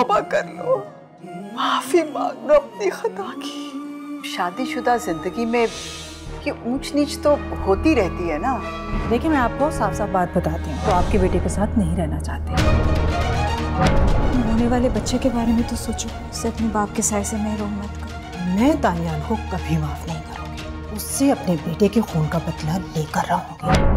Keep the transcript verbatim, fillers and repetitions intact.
तौबा कर लो, माफी मांग लो अपनी खता की। शादीशुदा जिंदगी में ये ऊंच नीच तो होती रहती है ना। देखिए मैं आपको साफ साफ बात बताती हूँ, तो आपके बेटे के साथ नहीं रहना चाहते। होने वाले बच्चे के बारे में तो सोचो, उसे अपने बाप के साय से महरूम मत करो। मैं तानियान को कभी माफ नहीं करूंगी, उससे अपने बेटे के खून का बदला लेकर रहूंगी।